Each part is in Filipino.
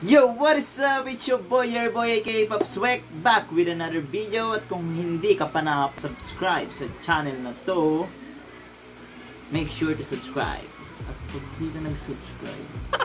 Yo, what is up? It's your boy, aka Popswek, back with another video. At kung hindi ka pa nakasubscribe sa channel na to, make sure to subscribe. At kung hindi ka nag-subscribe,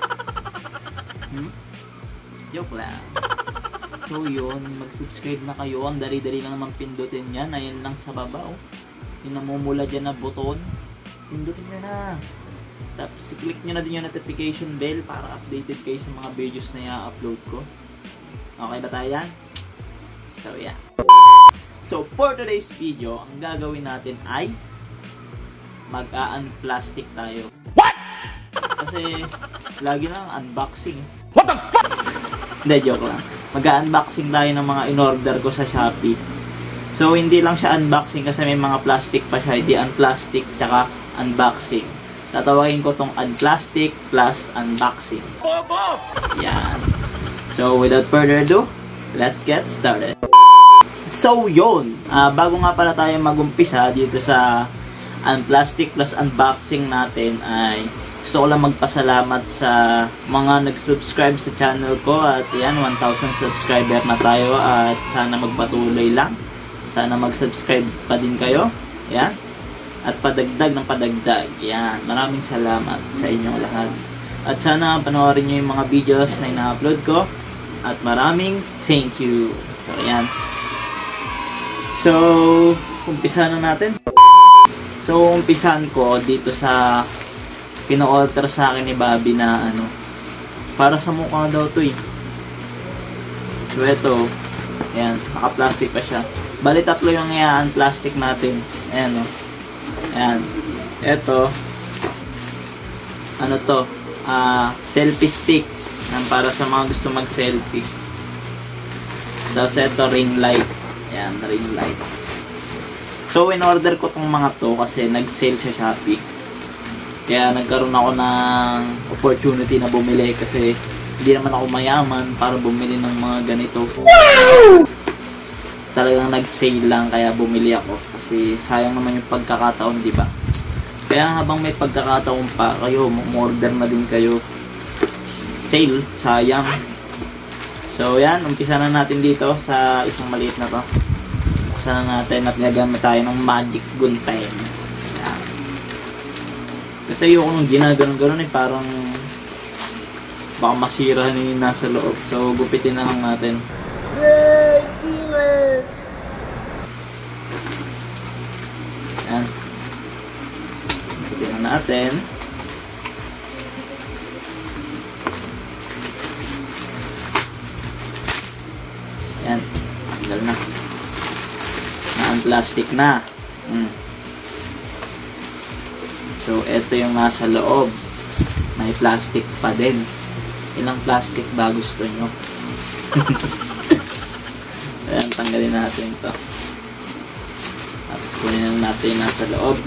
joke lang. So yun, mag-subscribe na kayo. Ang dali-dali lang naman pindutin yan. Ayun lang sa baba, oh. Yung namumula dyan na buton, pindutin nyo na. Tapos i-click nyo na din yung notification bell para updated kayo sa mga videos na i-upload ko. Okay ba tayo yan? So yeah. So for today's video, ang gagawin natin ay mag-unplastic tayo. What? Kasi lagi lang unboxing. What the fuck? Hindi, joke lang. Mag-unboxing tayo ng mga in-order ko sa Shopee. So hindi lang siya unboxing kasi may mga plastic pa siya. Hindi unplastic tsaka unboxing. Tatawagin ko tong unplastic plus unboxing. Bobo! Yan. So without further ado, let's get started. So yun, bago nga pala tayo magumpisa dito sa unplastic plus unboxing natin, ay gusto ko lang magpasalamat sa mga nag-subscribe sa channel ko. At yan, 1,000 subscriber na tayo at sana magpatuloy lang. Sana mag-subscribe pa din kayo. Yan. At padagdag ng padagdag. Yan. Maraming salamat sa inyong lahat. At sana panoorin nyo yung mga videos na ina-upload ko. At maraming thank you. So, yan. So, umpisa na natin. So, umpisahan ko dito sa pino-alter sa akin ni Bobby na ano. Para sa mukha daw to eh. So, ito. Yan. Naka-plastic pa siya. Bali, tatlo yung i-unplastic natin. Ayan o. Ayan. Ito. Ano to? Selfie stick. Ayan, para sa mga gusto mag-selfie. Tapos ito, ring light. Ayan, ring light. So, in-order ko tong mga to kasi nag-sale sa Shopee. Kaya nagkaroon ako ng opportunity na bumili kasi hindi naman ako mayaman para bumili ng mga ganito. Talagang nag-sale lang kaya bumili ako kasi sayang naman yung pagkakataon, di ba? Kaya habang may pagkakataon pa kayo, order na din kayo. Sale, sayang. So yan, umpisa na natin dito sa isang maliit na to. Buksan na natin at gagamit tayo ng magic gunpen. Yan. Kasi yung ginaganon-ganon eh, parang baka masira na yung nasa loob. So gupitin na lang natin. Yan. Tignan natin. Yan. Tanggal na. Na-unplastic na. So, ito yung nasa loob. May plastic pa din. Ilang plastic ba gusto nyo? Ayan, tanggalin natin ito. Tapos kunin natin yung nasa loob.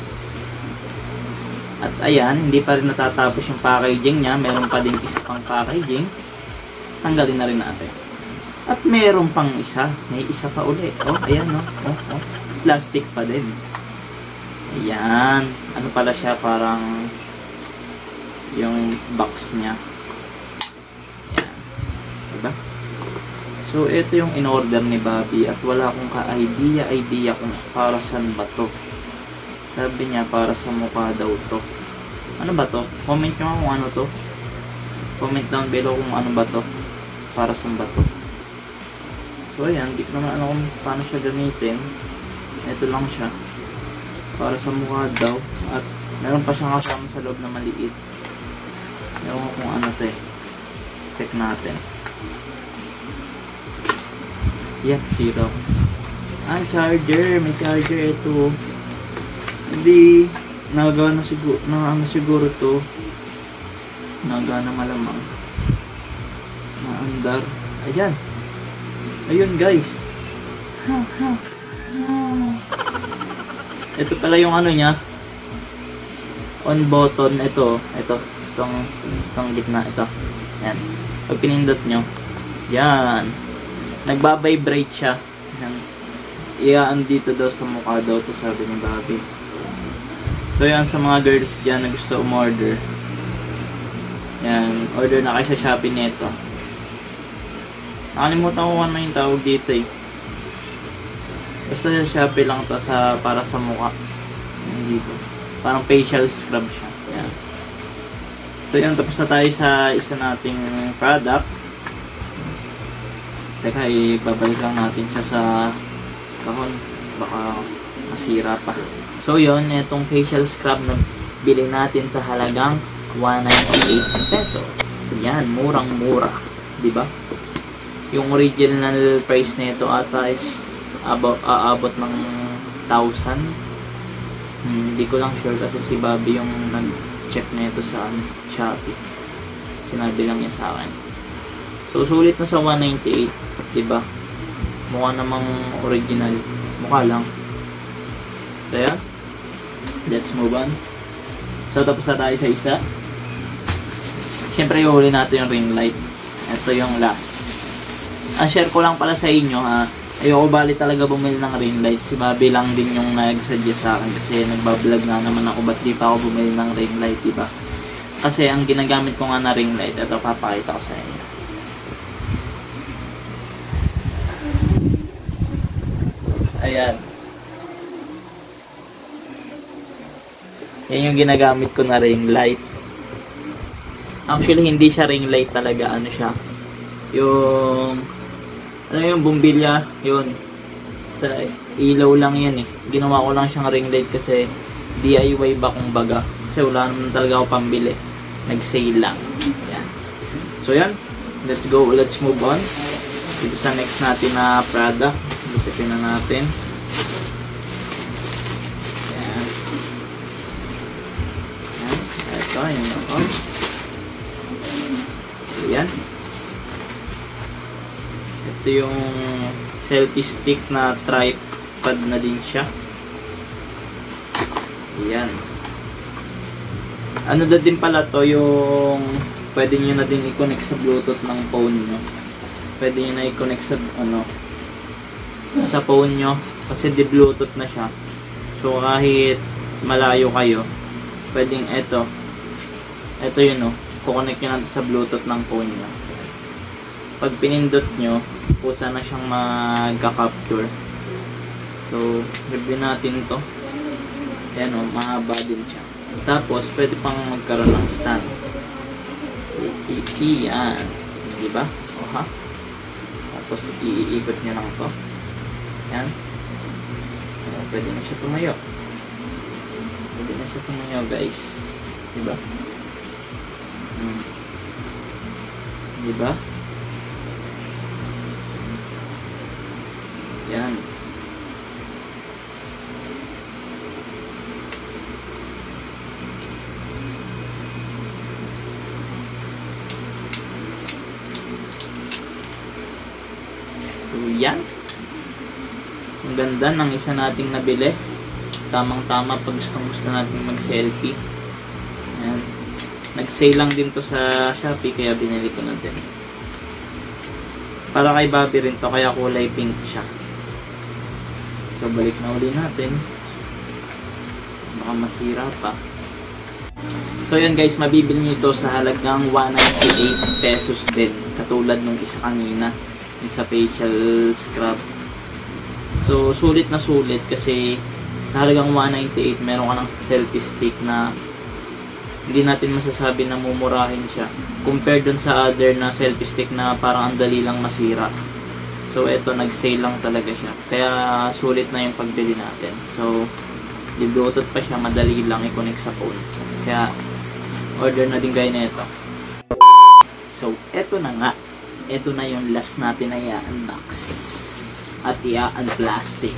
At ayan, hindi pa rin natatapos yung packaging niya. Meron pa din isa pang packaging. Tanggalin na rin natin. At meron pang isa. May isa pa uli. Oh, ayan no. Oh. Plastic pa din. Ayan. Ano pala siya? Parang yung box niya. Ayan. Diba? So, ito yung in-order ni Bobby at wala akong ka-idea kung para saan ba to. Sabi niya, para sa mukha daw to. Ano ba to? Comment nyo kung ano to. Comment down below kung ano ba to. Para saan ba to. So, ayan. Di ko naman ano kung paano siya gamitin. Ito lang siya. Para sa mukha daw. At meron pa siyang kasama sa loob na maliit. Ewan ko kung ano to eh. Check natin. Yan, zero. Charger. May charger ito. Hindi. Nagawa na siguro. Siguro to. Nagawa na malamang. Naandar. Ayan. Ayun guys. Ito pala yung ano niya. On button. Ito. Itong gitna. Ito. Yan. Pag pinindot nyo. Yan. Nagbabibrate siya. Iyaan dito daw sa mukha daw to, sabi ni Bobby. So yan, sa mga girls dyan na gusto umorder, yan, order na kayo sa Shopee nito. Nakalimutan ko ano yung tawag dito eh. Basta sa Shopee lang to para sa mukha. Yan dito. Parang facial scrub siya. Yan. So yan, tapos na tayo sa isa nating product. Teka, ibabalik lang natin siya sa kahon. Baka masira pa. So yun, itong facial scrub na bili natin sa halagang 198 pesos. Yan, murang-mura. Diba? Yung original price nito ata is aabot ng 1,000. Hindi ko lang sure kasi si Bobby yung nag-check nito sa Shopee. Sinabi lang niya sa akin. So, sulit na sa 198. Diba? Mukha namang original. Mukha lang. So, yan. Let's move on. So, tapos na tayo sa isa. Siyempre, ihuli natin yung ring light. Ito yung last. Share ko lang pala sa inyo ha. Ayoko bali talaga bumili ng ring light. Si Bobby lang din yung nag-suggest sa akin kasi nagbablog nga naman ako, ba't di pa ako bumili ng ring light, diba? Kasi ang ginagamit ko nga na ring light, ito papakita ko sa inyo. Ayan. Yan yung ginagamit ko na ring light. Actually, hindi siya ring light talaga. Ano siya? Yung bumbilya, yun. Sa ilaw lang yan eh. Ginawa ko lang siyang ring light kasi DIY ba kung baga. Kasi wala naman talaga ako pambili. Nag-sale lang. Yan. So yan. Let's go. Let's move on. Dito sa next natin na product. Lupitin na natin. Yan. Yan. Ito. Yan. Yan. Ito yung selfie stick na tripod na din siya. Yan. Ano na din pala to, yung pwede nyo na din i-connect sa Bluetooth ng phone nyo. Pwede nyo na i-connect sa sa phone nyo kasi di Bluetooth na siya. So kahit malayo kayo, pwedeng ito yun kukonect nyo na sa Bluetooth ng phone nyo. Pag pinindot nyo, kusa na siyang magka-capture. So, review natin to. Ayan mahaba din siya. Tapos, pwede pang magkaroon ng stand. Yan. Diba? Oha. Tapos, iikot nyo lang to. Yan. Pwede na siya tumayo. Pwede na siya tumayo, guys. Diba? Diba? Yan. So, yan. Ang ganda ng isa nating nabili. Tamang-tama pag gusto natin mag-selfie. Yan. Nag-sale lang din to sa Shopee kaya binili ko na din. Para kay Bobby rin to kaya kulay pink siya. So, balik na uli natin. Baka masira pa. So, yun guys. Mabibili nyo ito sa halagang 198 pesos din. Katulad nung isa kanina. Yung sa facial scrub. So, sulit na sulit kasi sa halagang 198 meron ka ng selfie stick na hindi natin masasabi na mumurahin siya. Compared dun sa other na selfie stick na parang ang dali lang masira. So, ito, nag-sale lang talaga siya. Kaya, sulit na yung pagbili natin. So, di Bluetooth pa siya. Madali lang i-connect sa phone. Kaya, order na din kayo na ito. So, ito na nga. Ito na yung last natin na i-unbox. At i-unplastic.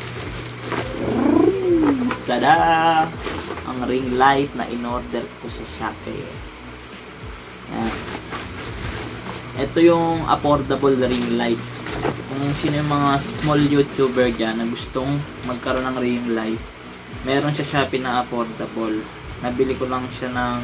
Tada! Ang ring light na in-order ko sa Shopee. Yan. Ito yung affordable ring light. Kung sino yung mga small YouTuber dyan na gustong magkaroon ng ring light, meron siya Shopee na affordable. Nabili ko lang siya ng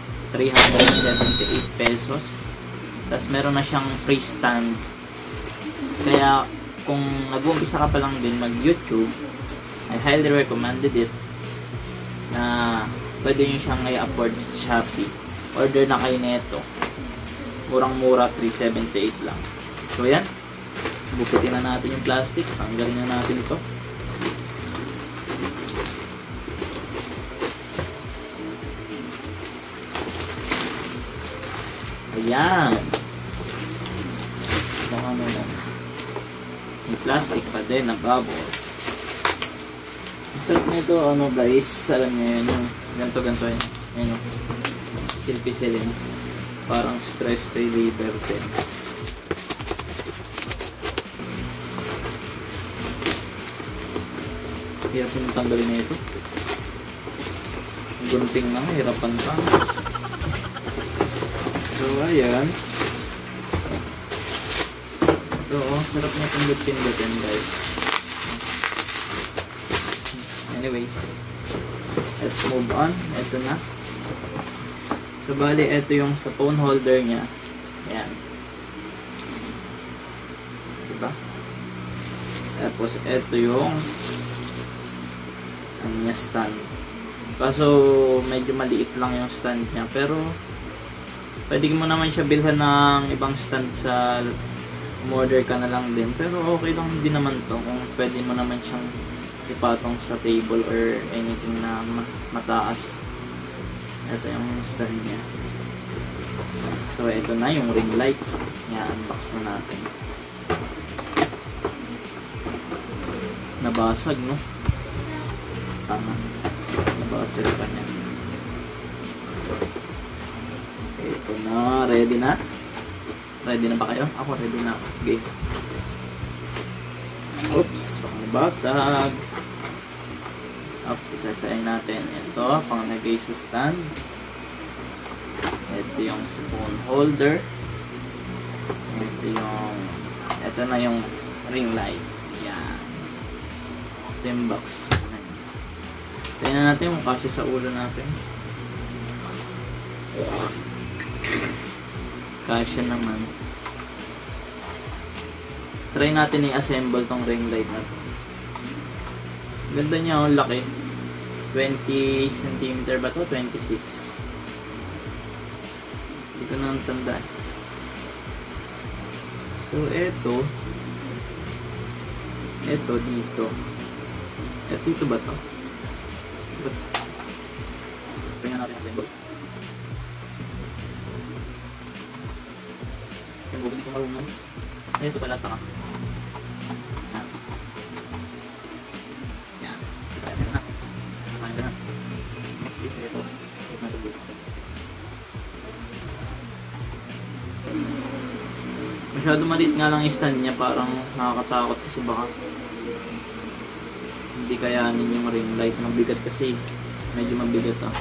378 pesos. Tapos meron na siyang free stand. Kaya kung nag-uumpisa ka pa lang din mag-YouTube, I highly recommended it na pwede nyo siyang i-afford sa Shopee. Order na kayo nito. Murang-mura, 378 lang. So yan, bukitin na natin yung plastic, tanggalin na natin ito. Ayan. Baka na lang. May plastic pa din na bubbles. Insert nito, ano guys, alam nyo yun, yung ganto-ganto yun. Ayun o. Silpisilin. Parang stress reliever din. Hirap yung tanggalin na ito. Gunting lang, hirapan pa. So, ayan. Ito, sarap na pindot-pindotin guys. Anyways, let's move on. Ito na. So, bali, ito yung sa phone holder niya. Ayan. Diba? Tapos, ito yung ano niya, stand. Kaso, medyo maliit lang yung stand niya. Pero, pwede mo naman siya bilhan ng ibang stand sa order ka na lang din. Pero, okay lang din naman to kung pwede mo naman siyang ipatong sa table or anything na mataas. Ito yung stand niya. So, ito na yung ring light. Yan, unbox na natin. Nabasag, no? Tama. Nabasag pa niya. Ito na. Ready na? Ready na ba kayo? Ako ready na. Okay. Oops. Baka nabasag. Oops. Isasayin natin. Ito. Panglagay sa stand. Ito yung spoon holder. Ito na yung ring light. Yan. Ito yung box. Tingnan natin kung kasya sa ulo natin. Kasya naman. Try natin i-assemble tong ring light na to. Ganda niya, oh, laki. 20 cm ba to? 26. Hindi ko na tandaan. So, ito dito. Dito ba to? Tingnan natin assemble. Yung bubili ko marunong. Ito pala taka. Yan. Kaya na. Kaya na. Next is ito. Ito na ito. Masyado maliit nga lang yung stand niya. Parang nakakatakot kasi baka hindi kayanin yung ring light. Mabigat kasi. Medyo mabigat ah.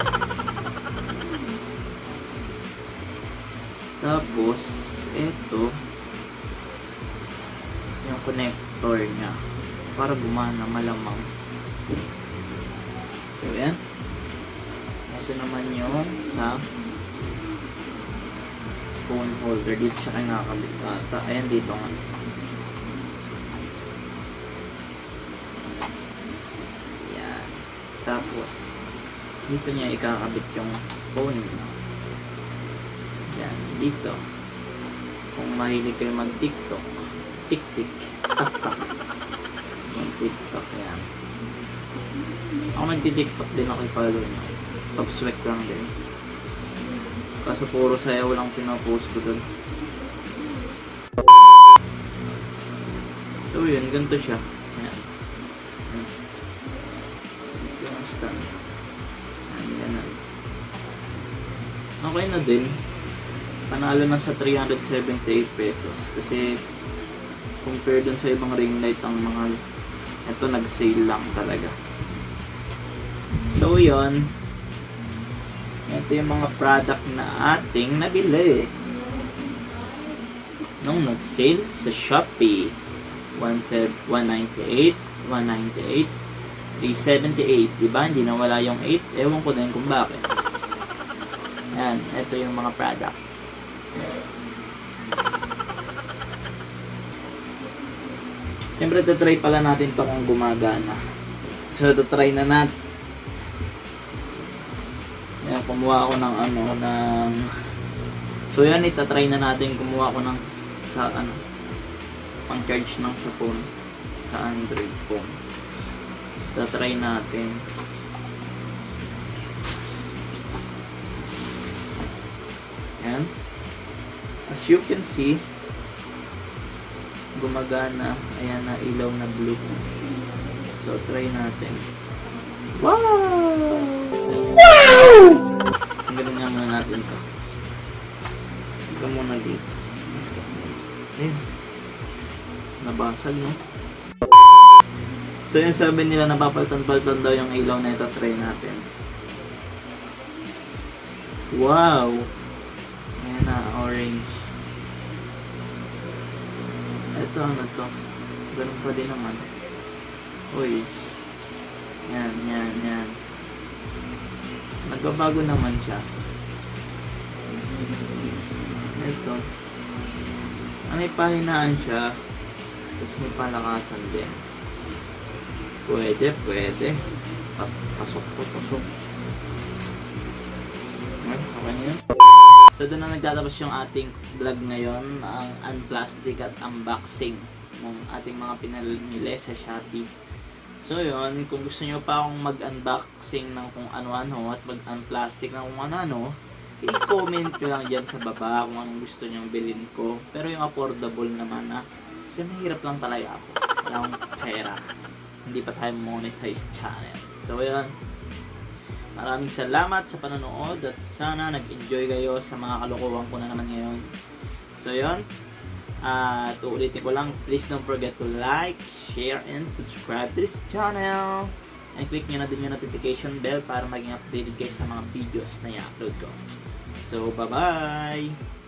Tapos, ito yung connector niya para gumana malamang. So, yan. Ito naman yung sa phone holder. Dito siya kayo nakakabit ata. Ayan, dito nga. Yan. Tapos, dito niya ikakabit yung phone. Yan, dito. Kung mahilig kayo mag-tiktok, tik-tik, tak-tak. Mag-tiktok, yan. Ako mag-tiktok din ako i-follow nyo. Top swag lang din. Kaso puro sayaw lang pinapost ko dun. So yun, ganito siya. Yan. Ito yung stand. Yan. Okay na din. Panalo na sa 378 pesos. Kasi compare dun sa ibang ring light, ang mga ito nag-sale lang talaga. So yun, ito yung mga product na ating nabili nung nag-sale sa Shopee. 198, 198, 378, diba? Hindi na wala yung 8. Ewan ko din kung bakit. Yan, ito yung mga product. Siyempre, tatry pala natin ito kung gumagana. So, tatry na natin. Yan, kumuha ako ng So, yan, itatry na natin. Kumuha ako ng sa pang charge ng sa phone, sa Android phone. Try natin. Ayan. As you can see, gumagana. Ayan na, ilaw na blue. So, try natin. Wow! Wow! Ang galing nga muna natin to. Ito muna dito. Ayan. Nabasag, no? So, yung sabi nila, napapaltan-paltan daw yung ilaw na ito. Try natin. Wow! Ayan na, orange. Ito, ano to? Ganun pa din naman. Uy. Yan. Nagbabago naman siya. Ito. May pahinaan siya. Tapos may palakasan din. Pwede. Pasok. Okay yun. So doon na nagtatapos yung ating vlog ngayon, ang unplastic at unboxing ng ating mga pinamili sa Shopee. So yun, kung gusto nyo pa akong mag-unboxing ng kung ano-ano at mag-unplastic ng kung ano-ano, i-comment nyo lang dyan sa baba kung anong gusto nyong bilhin ko. Pero yung affordable naman kasi mahirap lang talaga ako. Wala akong pera. Hindi pa tayo monetize channel. So yun, maraming salamat sa panonood at sana nag-enjoy kayo sa mga kalokohan ko na naman ngayon. So yun, at uulitin ko lang, please don't forget to like, share, and subscribe to this channel. And click nyo na din yung notification bell para maging updated kayo sa mga videos na i-upload ko. So bye-bye!